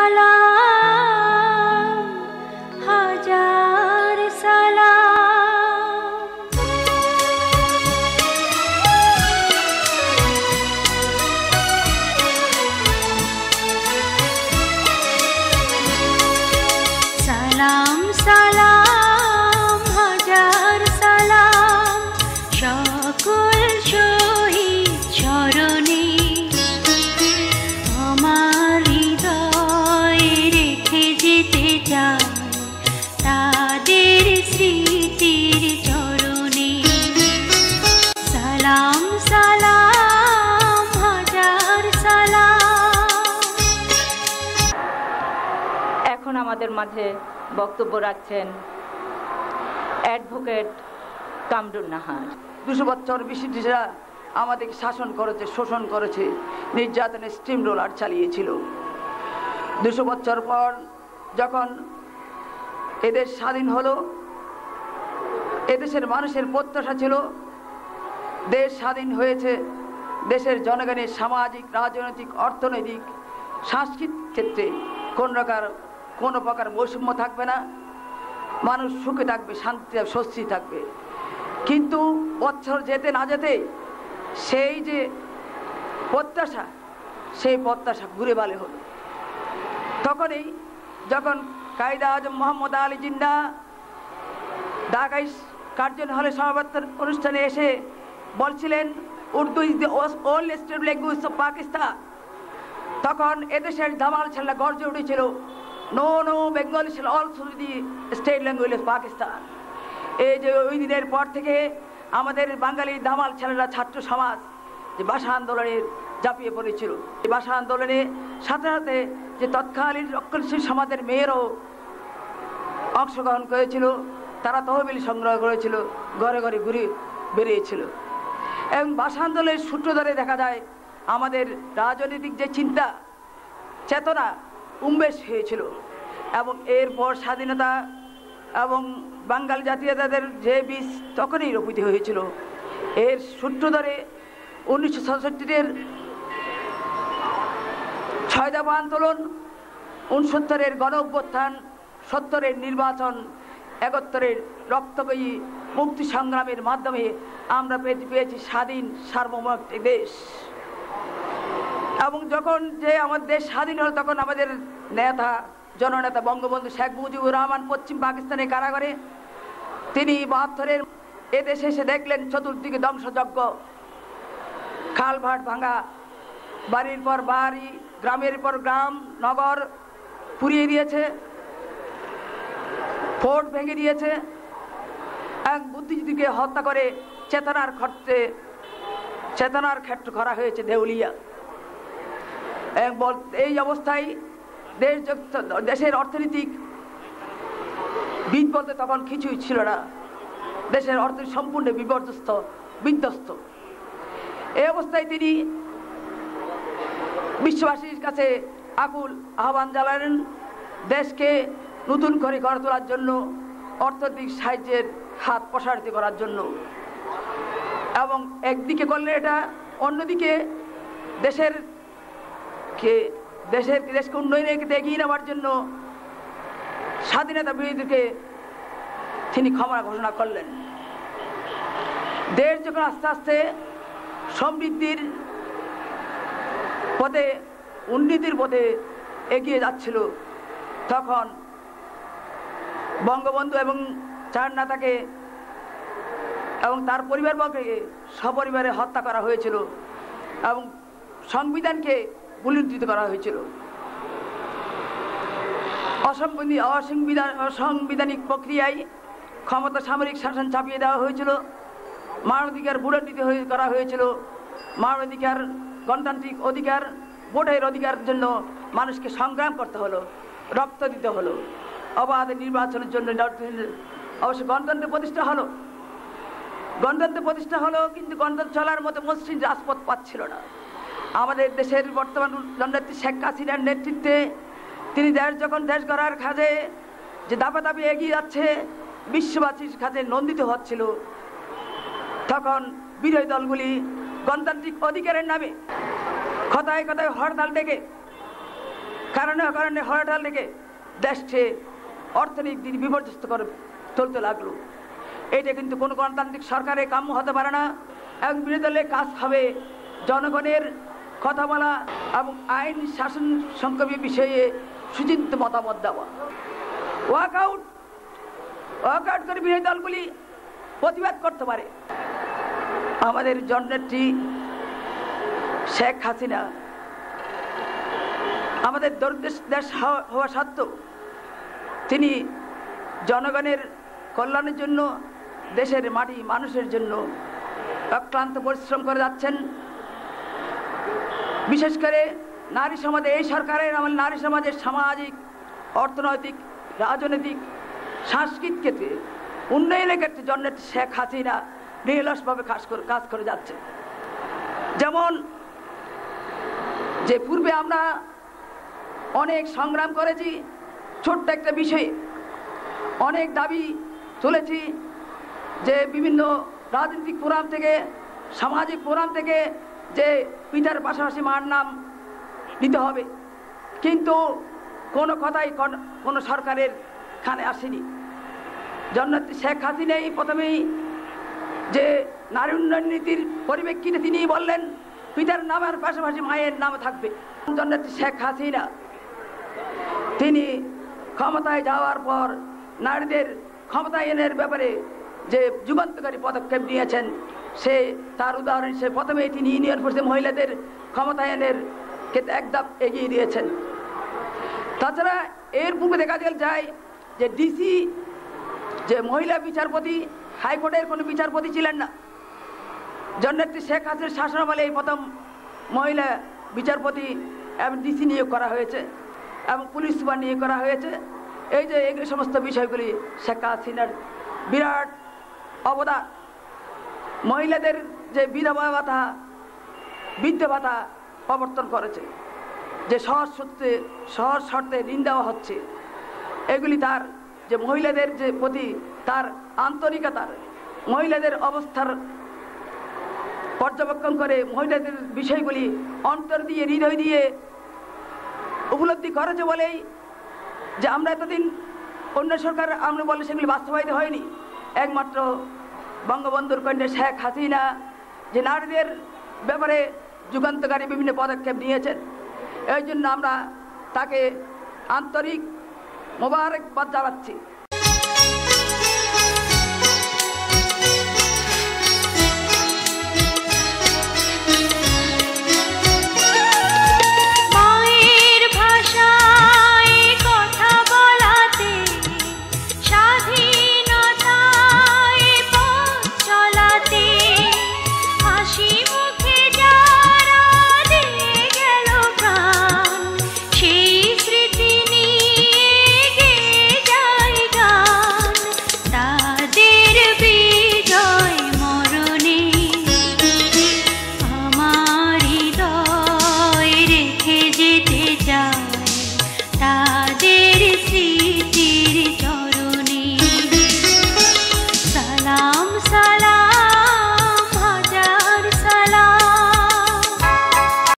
সালাম হাজার সালাম সালাম সালাম হাজার সালাম সকল শহীদ চরণে আমার হৃদয়ে রেখে যেতে চাই তাদের স্মৃতির চরণে সালাম সালাম হাজার সালাম। এখন আমাদের মাঝে বক্তব্য রাখছেন অ্যাডভোকেট কামরুন নাহার। 200 বছর ব্রিটিশরা আমাদেরকে শাসন করেছে, শোষণ করেছে, নির্যাতনের স্টিম রোলার চালিয়েছিল। 200 বছর পর যখন এদেশ স্বাধীন হলো, এদেশের মানুষের প্রত্যাশা ছিল দেশ স্বাধীন হয়েছে, দেশের জনগণের সামাজিক, রাজনৈতিক, অর্থনৈতিক, সাংস্কৃতিক ক্ষেত্রে কোনো প্রকার বৈষম্য থাকবে না, মানুষ সুখে থাকবে, শান্তি স্বস্তি থাকবে। কিন্তু বছর যেতে না যেতে সেই যে প্রত্যাশা, সেই প্রত্যাশা ঘুরে বালে হলো। তখনই যখন কায়দা আজম মোহাম্মদ আলী জিন্না ঢাকায় কার্জন হলে সমাবর্তন অনুষ্ঠানে এসে বলছিলেন Urdu is the old state language of Pakistan, তখন এদেশের দামাল ছেলেরা গর্জে উঠেছিল, no no, Bengali shall also the state language of Pakistan. এই যে ওই দিনের পর থেকে আমাদের বাঙালি দামাল ছেলেরা, ছাত্র সমাজ যে ভাষা আন্দোলনে ঝাঁপিয়ে পড়েছিল, এই ভাষা আন্দোলনে সাথে সাথে যে তৎকালীন রক্ষণশীল সমাজের মেয়েরও অংশগ্রহণ করেছিল, তারা তহবিল সংগ্রহ করেছিল, ঘরে ঘরে ঘুরে বেরিয়েছিল। এবং ভাষা আন্দোলনের সূত্র ধরে দেখা যায় আমাদের রাজনৈতিক যে চিন্তা চেতনা উন্মেষ হয়েছিল। এবং এরপর স্বাধীনতা এবং বাঙালি জাতীয়তাদের যে বীজ তখনই রোপিত হয়েছিল। এর সূত্র ধরে 1967-এর 6 দফা আন্দোলন, 69-এর গণ অভ্যুত্থান, 70-এর নির্বাচন, 71-এর রক্তবয়ী মুক্তি সংগ্রামের মাধ্যমে আমরা পেয়েছি স্বাধীন সার্বভৌম একটি দেশ। এবং যখন যে আমাদের দেশ স্বাধীন হল, তখন আমাদের নেতা, জননেতা বঙ্গবন্ধু শেখ মুজিবুর রহমান পশ্চিম পাকিস্তানের কারাগারে, তিনি 72-এর এদেশে এসে দেখলেন চতুর্দিকে ধ্বংসযজ্ঞ, খালভাট ভাঙা, বাড়ির পর বাড়ি, গ্রামের পর গ্রাম, নগর পুড়িয়ে দিয়েছে, ফোর্ট ভেঙে দিয়েছে, এক বুদ্ধিজীবীকে হত্যা করে চেতনার ক্ষেত্র করা হয়েছে দেউলিয়া। এই অবস্থায় দেশের অর্থনৈতিক বীজ বলতে তখন কিছুই ছিল না, দেশের অর্থনীতি সম্পূর্ণ বিধ্বস্ত। এই অবস্থায় তিনি বিশ্ববাসীর কাছে আকুল আহ্বান জানালেন দেশকে নতুন করে গড়ে তোলার জন্য, অর্থনৈতিক সাহায্যের হাত প্রসারিত করার জন্য। এবং একদিকে করলে এটা, অন্যদিকে দেশকে উন্নয়নের এগিয়ে নেওয়ার জন্য স্বাধীনতা বিরোধীকে তিনি ক্ষমা ঘোষণা করলেন। দেশ যখন আস্তে আস্তে সমৃদ্ধির পথে, উন্নতির পথে এগিয়ে যাচ্ছিল, তখন বঙ্গবন্ধু এবং চার নেতাকে এবং তার পরিবারবর্গকে সপরিবারে হত্যা করা হয়েছিল এবং সংবিধানকে ভুলুণ্ঠিত করা হয়েছিল। অসাংবিধানিক প্রক্রিয়ায় ক্ষমতা সামরিক শাসন চাপিয়ে দেওয়া হয়েছিল, মানবাধিকার ভুলুণ্ঠিত করা হয়েছিল, মানবাধিকার, গণতান্ত্রিক অধিকার, ভোটের অধিকারের জন্য মানুষকে সংগ্রাম করতে হলো, রক্ত দিতে হলো, অবাধ নির্বাচনের জন্য অবশ্য গণতন্ত্র প্রতিষ্ঠা হলো, কিন্তু গণতন্ত্র চলার মতো মসৃণ রাজপথ পাচ্ছিল না। আমাদের দেশের বর্তমান জননেত্রী শেখ হাসিনার নেতৃত্বে তিনি যখন দেশ গড়ার কাজে যে দাপাদাপি এগিয়ে যাচ্ছে, বিশ্ববাসীর কাছে নন্দিত হচ্ছিল, তখন বিরোধী দলগুলি গণতান্ত্রিক অধিকারের নামে কথায় কথায় হরতাল ডেকে কারণে অকারণে হরতাল থেকে দেশকে অর্থনৈতিক দিক বিপর্যস্ত করে চলতে লাগলো। এটা কিন্তু কোনো গণতান্ত্রিক সরকারের কাম্য হতে পারে না। এবং বিরোধী দলের কাজ হবে জনগণের কথা বলা এবং আইন শাসন সংক্রান্ত বিষয়ে সুচিন্তিত মতামত দেওয়া। ওয়াকআউট করে বিরোধী দলগুলি প্রতিবাদ করতে পারে। আমাদের জননেত্রী শেখ হাসিনা আমাদের দরিদ্র দেশ হওয়া সত্ত্বেও তিনি জনগণের কল্যাণের জন্য, দেশের মাটি মানুষের জন্য অক্লান্ত পরিশ্রম করে যাচ্ছেন। বিশেষ করে নারী সমাজে, এই সরকারের আমলে নারী সমাজের সামাজিক, অর্থনৈতিক, রাজনৈতিক, সাংস্কৃতিক ক্ষেত্রে উন্নয়নের ক্ষেত্রে জননেত্রী শেখ হাসিনা নিরলসভাবে কাজ করে যাচ্ছে। যেমন যে পূর্বে আমরা অনেক সংগ্রাম করেছি, ছোট্ট একটা বিষয়ে অনেক দাবি তুলেছি, যে বিভিন্ন রাজনৈতিক ফোরাম থেকে, সামাজিক ফোরাম থেকে যে পিতার পাশাপাশি মার নাম দিতে হবে, কিন্তু কোনো কথাই কোনো সরকারের কানে আসেনি। জননেত্রী শেখ হাসিনাই প্রথমেই যে নারী উন্নয়ন নীতির পরিপ্রেক্ষিতে তিনি বললেন পিতার নামের পাশাপাশি মায়ের নাম থাকবে। জননেত্রী শেখ হাসিনা তিনি ক্ষমতায় যাওয়ার পর নারীদের ক্ষমতায়নের ব্যাপারে যে যুগান্তকারী পদক্ষেপ নিয়েছেন, সে তার উদাহরণ হিসেবে প্রথমেই তিনি ইউনিয়ন পরিষদে মহিলাদের ক্ষমতায়নের ক্ষেত্রে এক ধাপ এগিয়ে দিয়েছেন। তাছাড়া এর পূর্বে দেখা যায় যে ডিসি যে মহিলা বিচারপতি, হাইকোর্টের কোনো বিচারপতি ছিলেন না। জননেত্রী শেখ হাসিনার শাসনামলে এই প্রথম মহিলা বিচারপতি এবং ডিসি নিয়োগ করা হয়েছে এবং পুলিশ সুপার নিয়োগ করা হয়েছে। এই যে এই সমস্ত বিষয়গুলি শেখ হাসিনার বিরাট অবদান। মহিলাদের যে বিধবা ভাতা, বৃদ্ধ ভাতা প্রবর্তন করেছে, যে সহজ শর্তে ঋণ দেওয়া হচ্ছে, এগুলি তার যে মহিলাদের যে প্রতি তার আন্তরিকতার, মহিলাদের অবস্থার পর্যবেক্ষণ করে মহিলাদের বিষয়গুলি অন্তর দিয়ে, হৃদয় দিয়ে উপলব্ধি করেছে বলেই যে আমরা এতদিন অন্য সরকার আমরা বলে সেগুলি বাস্তবায়িত হয়নি। একমাত্র বঙ্গবন্ধুর কন্যা শেখ হাসিনা যে নারীদের ব্যাপারে যুগান্তকারী বিভিন্ন পদক্ষেপ নিয়েছেন, এই জন্য আমরা তাকে আন্তরিক মোবারকবাদ জানাচ্ছি।